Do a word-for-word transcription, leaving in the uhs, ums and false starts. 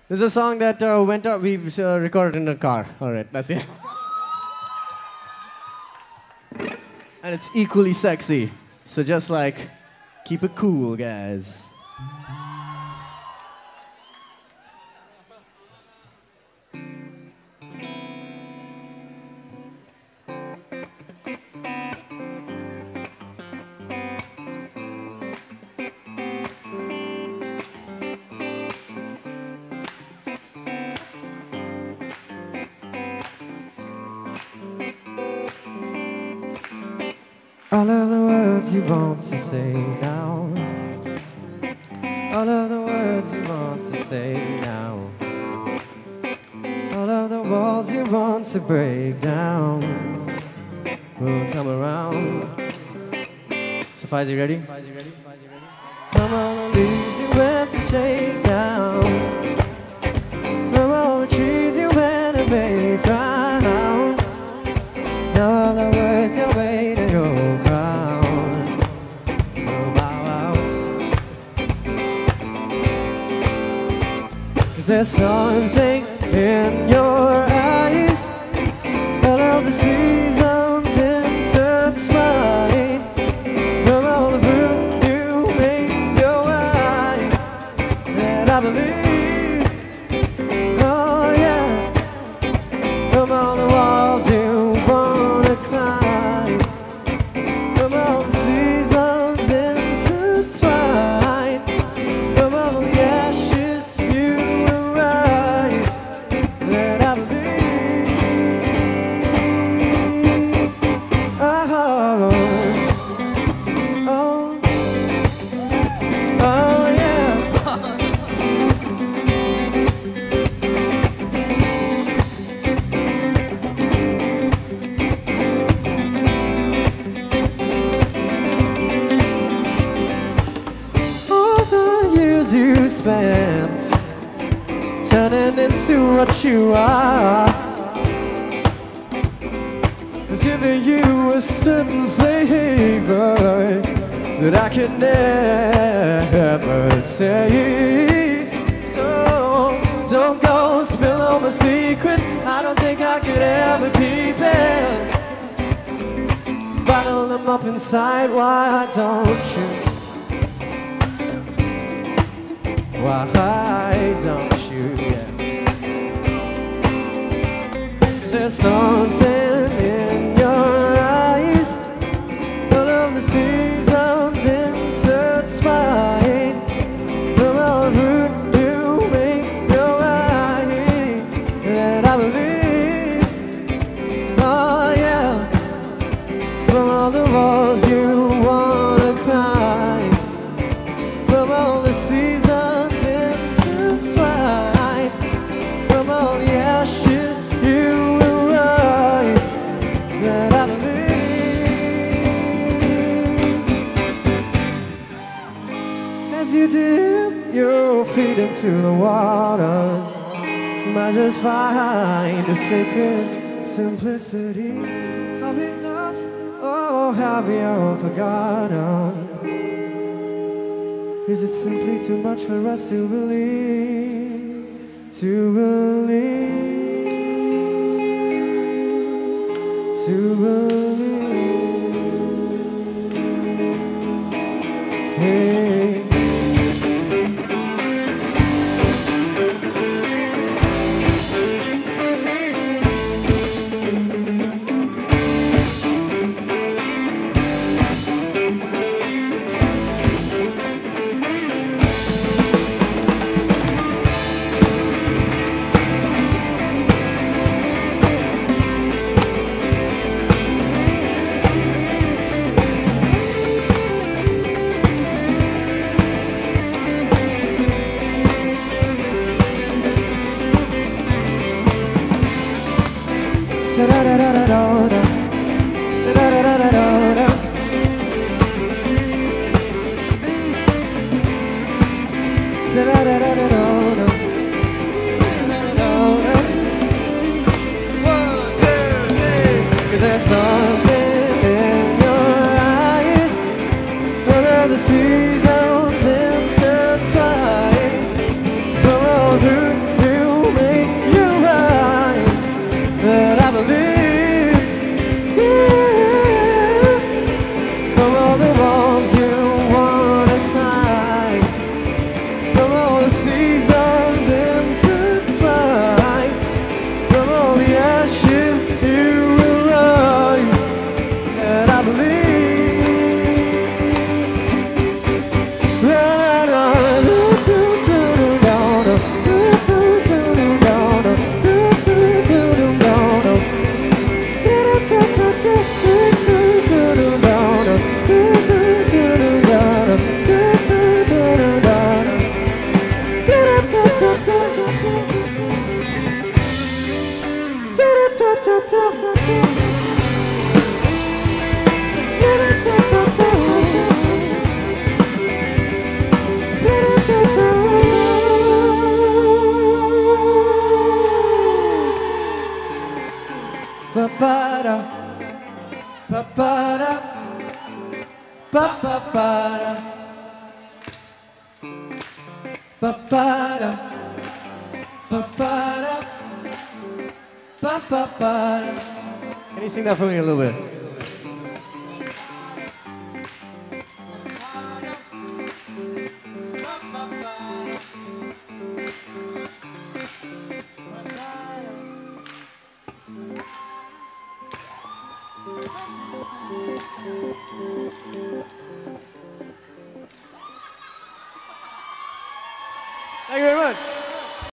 This is a song that uh, went up, we uh, recorded in a car. All right, that's it. And it's equally sexy. So just like, keep it cool, guys. All of the words you want to say now. All of the words you want to say now. All of the walls you want to break down will come around. So Faiz, you ready? From all the leaves you went to shake down. From all the trees you went and made frown. Now all the words you're waiting your crown will bow out. 'Cause there's something in your eyes. All of the seasons intertwined. From all the fruit you make your wine. And I believe, oh yeah, from all the walls you wanna climb, from all the seasons intertwined, from all the ashes you will rise, that I believe. Oh, oh, oh yeah. All the years you spent turning into what you are has given you a certain flavor that I can never taste. So don't go spill over secrets I don't think I could ever keep it. Bottle them up inside, why don't you? Why don't you, yeah? 'Cause there's something in your eyes. All of the seasons intertwined. From all the fruit you make your wine. And I believe, oh yeah, from all the walls you wanna climb, from all the seasons intertwined, from all the ashes you will rise, that I believe. As you dip your feet into the waters, you might just find a sacred simplicity. Have we lost, or have we all forgotten? Is it simply too much for us to believe? To believe, to believe. Hey. Ta-da-da-da-da-da-da. Ta-da-da-da-da-da-da. Ta-da-da-da-da-da-da. Ta-da-da-da-da-da. One, two, three. 'Cause there's something in your eyes. All of the seasons intertwined. From all through ba ba ba da, ba ba da, ba ba da, ba ba ba da. Can you sing that for me a little bit?